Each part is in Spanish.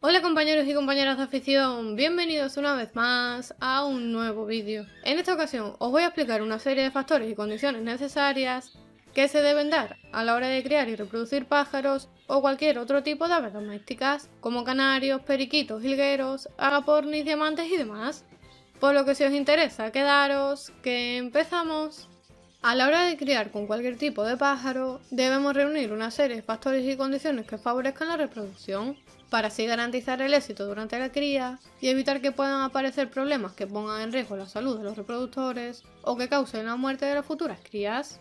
Hola compañeros y compañeras de afición, bienvenidos una vez más a un nuevo vídeo. En esta ocasión os voy a explicar una serie de factores y condiciones necesarias que se deben dar a la hora de criar y reproducir pájaros o cualquier otro tipo de aves domésticas, como canarios, periquitos, jilgueros, agapornis, diamantes y demás. Por lo que si os interesa, quedaros, que empezamos. A la hora de criar con cualquier tipo de pájaro, debemos reunir una serie de factores y condiciones que favorezcan la reproducción, para así garantizar el éxito durante la cría y evitar que puedan aparecer problemas que pongan en riesgo la salud de los reproductores o que causen la muerte de las futuras crías.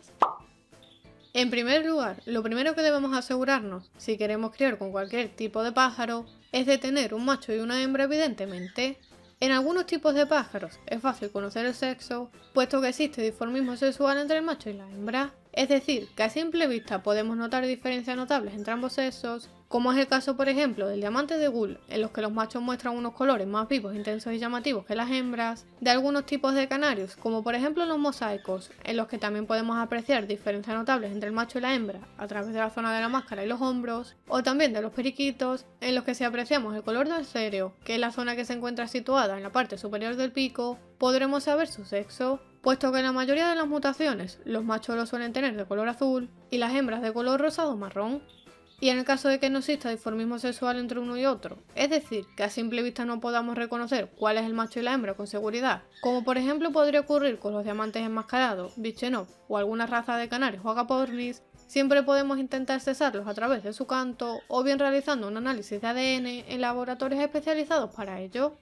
En primer lugar, lo primero que debemos asegurarnos, si queremos criar con cualquier tipo de pájaro, es de tener un macho y una hembra evidentemente. En algunos tipos de pájaros es fácil conocer el sexo, puesto que existe dimorfismo sexual entre el macho y la hembra. Es decir, que a simple vista podemos notar diferencias notables entre ambos sexos, como es el caso por ejemplo del diamante de Gull, en los que los machos muestran unos colores más vivos, intensos y llamativos que las hembras, de algunos tipos de canarios, como por ejemplo los mosaicos, en los que también podemos apreciar diferencias notables entre el macho y la hembra a través de la zona de la máscara y los hombros, o también de los periquitos, en los que si apreciamos el color del céreo, que es la zona que se encuentra situada en la parte superior del pico, podremos saber su sexo, puesto que en la mayoría de las mutaciones los machos lo suelen tener de color azul y las hembras de color rosado o marrón. Y en el caso de que no exista dimorfismo sexual entre uno y otro, es decir, que a simple vista no podamos reconocer cuál es el macho y la hembra con seguridad, como por ejemplo podría ocurrir con los diamantes enmascarados, Bicheno o alguna raza de canarios o agapornis, siempre podemos intentar cesarlos a través de su canto o bien realizando un análisis de ADN en laboratorios especializados para ello.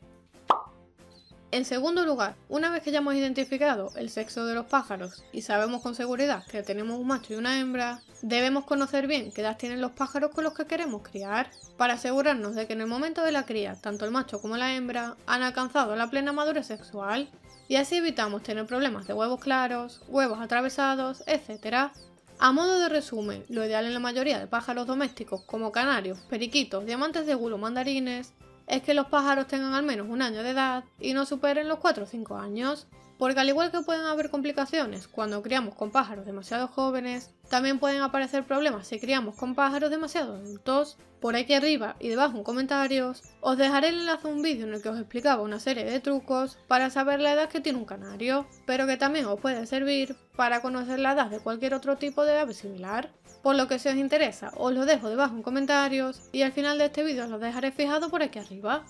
En segundo lugar, una vez que ya hemos identificado el sexo de los pájaros y sabemos con seguridad que tenemos un macho y una hembra, debemos conocer bien qué edad tienen los pájaros con los que queremos criar, para asegurarnos de que en el momento de la cría, tanto el macho como la hembra han alcanzado la plena madurez sexual, y así evitamos tener problemas de huevos claros, huevos atravesados, etc. A modo de resumen, lo ideal en la mayoría de pájaros domésticos como canarios, periquitos, diamantes de Gull o mandarines, es que los pájaros tengan al menos un año de edad y no superen los 4 o 5 años, porque al igual que pueden haber complicaciones cuando criamos con pájaros demasiado jóvenes, también pueden aparecer problemas si criamos con pájaros demasiado adultos. Por aquí arriba y debajo en comentarios os dejaré el enlace a un vídeo en el que os explicaba una serie de trucos para saber la edad que tiene un canario, pero que también os puede servir para conocer la edad de cualquier otro tipo de ave similar. Por lo que si os interesa os lo dejo debajo en comentarios y al final de este vídeo os lo dejaré fijado por aquí arriba.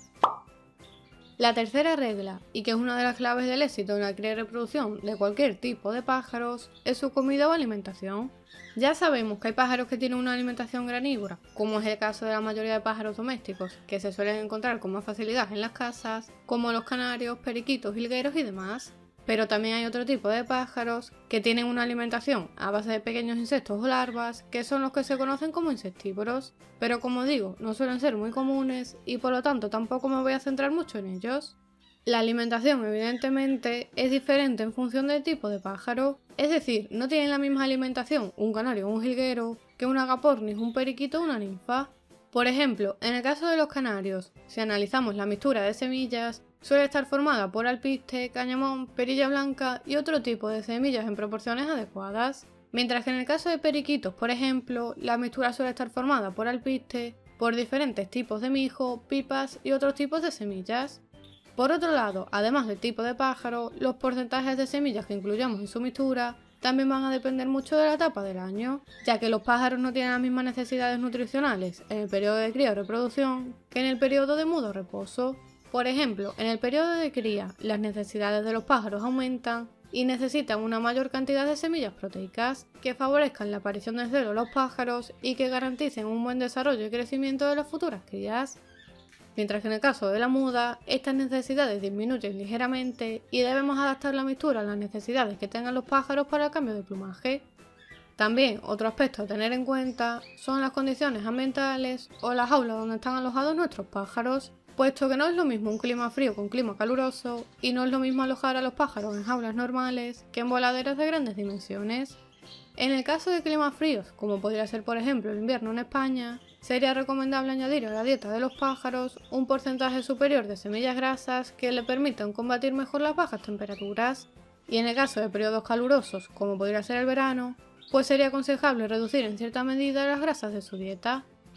La tercera regla, y que es una de las claves del éxito en la cría y reproducción de cualquier tipo de pájaros, es su comida o alimentación. Ya sabemos que hay pájaros que tienen una alimentación granívora, como es el caso de la mayoría de pájaros domésticos, que se suelen encontrar con más facilidad en las casas, como los canarios, periquitos, jilgueros y demás. Pero también hay otro tipo de pájaros que tienen una alimentación a base de pequeños insectos o larvas, que son los que se conocen como insectívoros, pero como digo, no suelen ser muy comunes y por lo tanto tampoco me voy a centrar mucho en ellos. La alimentación evidentemente es diferente en función del tipo de pájaro, es decir, no tienen la misma alimentación un canario o un jilguero que un agapornis, un periquito o una ninfa. Por ejemplo, en el caso de los canarios, si analizamos la mixtura de semillas, suele estar formada por alpiste, cañamón, perilla blanca y otro tipo de semillas en proporciones adecuadas, mientras que en el caso de periquitos, por ejemplo, la mixtura suele estar formada por alpiste, por diferentes tipos de mijo, pipas y otros tipos de semillas. Por otro lado, además del tipo de pájaro, los porcentajes de semillas que incluyamos en su mixtura también van a depender mucho de la etapa del año, ya que los pájaros no tienen las mismas necesidades nutricionales en el periodo de cría o reproducción que en el periodo de mudo o reposo. Por ejemplo, en el periodo de cría, las necesidades de los pájaros aumentan y necesitan una mayor cantidad de semillas proteicas que favorezcan la aparición del celo de los pájaros y que garanticen un buen desarrollo y crecimiento de las futuras crías. Mientras que en el caso de la muda, estas necesidades disminuyen ligeramente y debemos adaptar la mixtura a las necesidades que tengan los pájaros para el cambio de plumaje. También, otro aspecto a tener en cuenta son las condiciones ambientales o las jaulas donde están alojados nuestros pájaros, puesto que no es lo mismo un clima frío con clima caluroso y no es lo mismo alojar a los pájaros en jaulas normales que en voladeras de grandes dimensiones. En el caso de climas fríos, como podría ser por ejemplo el invierno en España, sería recomendable añadir a la dieta de los pájaros un porcentaje superior de semillas grasas que le permitan combatir mejor las bajas temperaturas. Y en el caso de periodos calurosos, como podría ser el verano, pues sería aconsejable reducir en cierta medida las grasas de su dieta.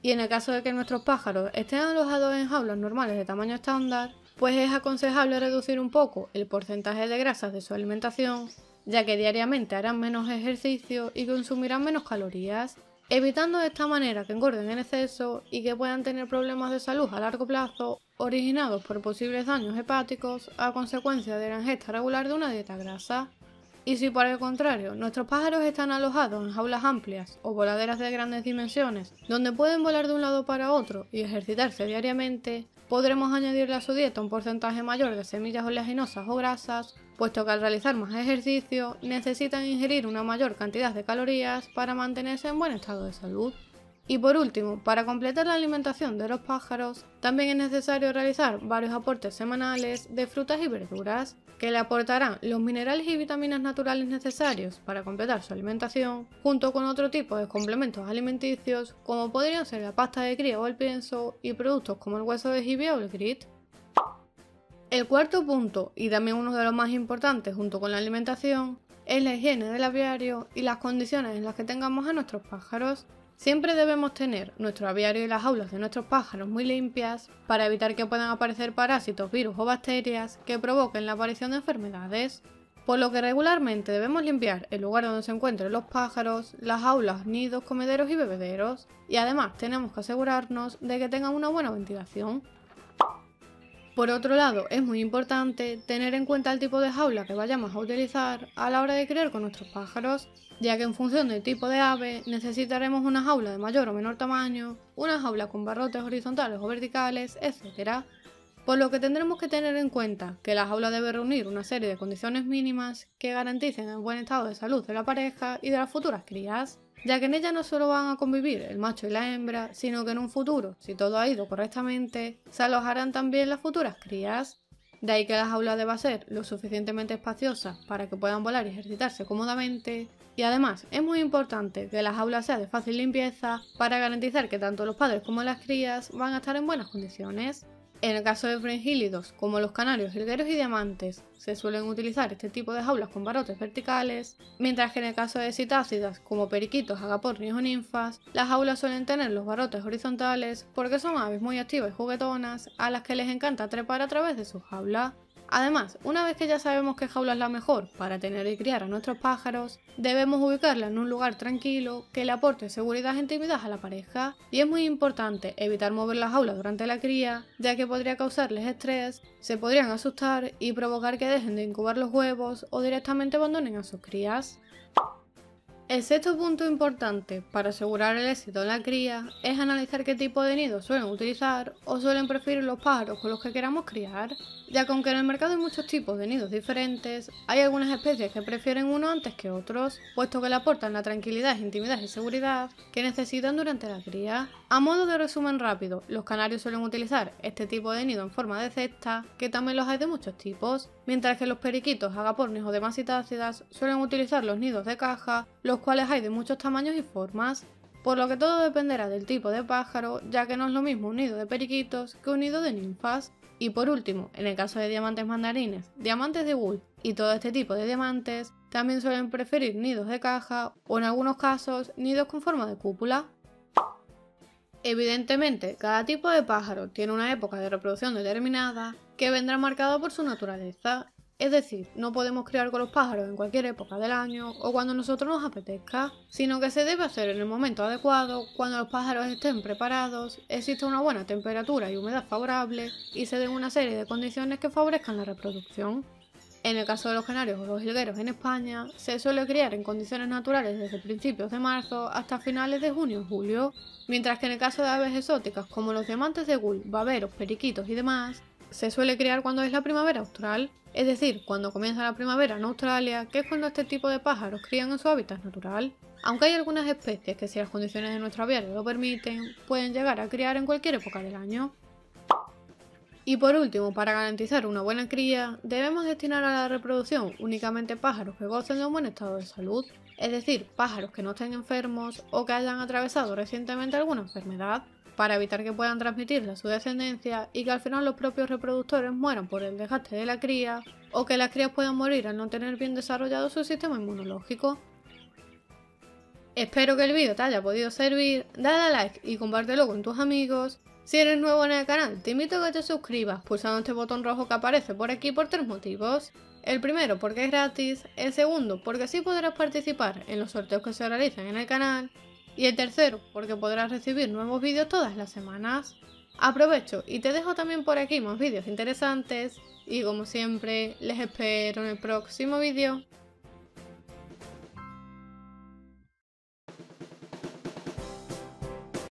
Y en el caso de que nuestros pájaros estén alojados en jaulas normales de tamaño estándar, pues es aconsejable reducir un poco el porcentaje de grasas de su alimentación, ya que diariamente harán menos ejercicio y consumirán menos calorías, evitando de esta manera que engorden en exceso y que puedan tener problemas de salud a largo plazo originados por posibles daños hepáticos a consecuencia de la ingesta regular de una dieta grasa. Y si por el contrario nuestros pájaros están alojados en jaulas amplias o voladeras de grandes dimensiones, donde pueden volar de un lado para otro y ejercitarse diariamente, podremos añadirle a su dieta un porcentaje mayor de semillas oleaginosas o grasas, puesto que al realizar más ejercicio necesitan ingerir una mayor cantidad de calorías para mantenerse en buen estado de salud. Y por último, para completar la alimentación de los pájaros, también es necesario realizar varios aportes semanales de frutas y verduras, que le aportarán los minerales y vitaminas naturales necesarios para completar su alimentación, junto con otro tipo de complementos alimenticios, como podrían ser la pasta de cría o el pienso, y productos como el hueso de jibia o el grit. El cuarto punto, y también uno de los más importantes junto con la alimentación, es la higiene del aviario y las condiciones en las que tengamos a nuestros pájaros. Siempre debemos tener nuestro aviario y las jaulas de nuestros pájaros muy limpias para evitar que puedan aparecer parásitos, virus o bacterias que provoquen la aparición de enfermedades, por lo que regularmente debemos limpiar el lugar donde se encuentren los pájaros, las jaulas, nidos, comederos y bebederos, y además tenemos que asegurarnos de que tengan una buena ventilación. Por otro lado, es muy importante tener en cuenta el tipo de jaula que vayamos a utilizar a la hora de criar con nuestros pájaros, ya que en función del tipo de ave necesitaremos una jaula de mayor o menor tamaño, una jaula con barrotes horizontales o verticales, etc. Por lo que tendremos que tener en cuenta que la jaula debe reunir una serie de condiciones mínimas que garanticen el buen estado de salud de la pareja y de las futuras crías, ya que en ella no solo van a convivir el macho y la hembra, sino que en un futuro, si todo ha ido correctamente, se alojarán también las futuras crías. De ahí que la jaula deba ser lo suficientemente espaciosa para que puedan volar y ejercitarse cómodamente, y además es muy importante que la jaula sea de fácil limpieza para garantizar que tanto los padres como las crías van a estar en buenas condiciones. En el caso de fringílidos, como los canarios, jilgueros y diamantes, se suelen utilizar este tipo de jaulas con barrotes verticales, mientras que en el caso de citácidas, como periquitos, agapornis o ninfas, las jaulas suelen tener los barrotes horizontales porque son aves muy activas y juguetonas a las que les encanta trepar a través de su jaula. Además, una vez que ya sabemos qué jaula es la mejor para tener y criar a nuestros pájaros, debemos ubicarla en un lugar tranquilo que le aporte seguridad e intimidad a la pareja, y es muy importante evitar mover la jaula durante la cría, ya que podría causarles estrés, se podrían asustar y provocar que dejen de incubar los huevos o directamente abandonen a sus crías. El sexto punto importante para asegurar el éxito en la cría es analizar qué tipo de nidos suelen utilizar o suelen preferir los pájaros con los que queramos criar, ya que aunque en el mercado hay muchos tipos de nidos diferentes, hay algunas especies que prefieren uno antes que otros, puesto que le aportan la tranquilidad, intimidad y seguridad que necesitan durante la cría. A modo de resumen rápido, los canarios suelen utilizar este tipo de nido en forma de cesta, que también los hay de muchos tipos, mientras que los periquitos, agapornis o demás citácidas suelen utilizar los nidos de caja, los cuales hay de muchos tamaños y formas, por lo que todo dependerá del tipo de pájaro, ya que no es lo mismo un nido de periquitos que un nido de ninfas. Y por último, en el caso de diamantes mandarines, diamantes de wool y todo este tipo de diamantes, también suelen preferir nidos de caja o en algunos casos nidos con forma de cúpula. Evidentemente, cada tipo de pájaro tiene una época de reproducción determinada que vendrá marcada por su naturaleza, es decir, no podemos criar con los pájaros en cualquier época del año o cuando a nosotros nos apetezca, sino que se debe hacer en el momento adecuado, cuando los pájaros estén preparados, exista una buena temperatura y humedad favorable y se den una serie de condiciones que favorezcan la reproducción. En el caso de los canarios o los jilgueros en España, se suele criar en condiciones naturales desde principios de marzo hasta finales de junio o julio, mientras que en el caso de aves exóticas como los diamantes de wool, baberos, periquitos y demás, se suele criar cuando es la primavera austral, es decir, cuando comienza la primavera en Australia, que es cuando este tipo de pájaros crían en su hábitat natural. Aunque hay algunas especies que, si las condiciones de nuestro aviario lo permiten, pueden llegar a criar en cualquier época del año. Y por último, para garantizar una buena cría, debemos destinar a la reproducción únicamente pájaros que gocen de un buen estado de salud, es decir, pájaros que no estén enfermos o que hayan atravesado recientemente alguna enfermedad, para evitar que puedan transmitirla a su descendencia y que al final los propios reproductores mueran por el desgaste de la cría, o que las crías puedan morir al no tener bien desarrollado su sistema inmunológico. Espero que el vídeo te haya podido servir, dale a like y compártelo con tus amigos. Si eres nuevo en el canal, te invito a que te suscribas pulsando este botón rojo que aparece por aquí por 3 motivos. El primero porque es gratis, el segundo porque así podrás participar en los sorteos que se realizan en el canal y el tercero porque podrás recibir nuevos vídeos todas las semanas. Aprovecho y te dejo también por aquí más vídeos interesantes y como siempre les espero en el próximo vídeo.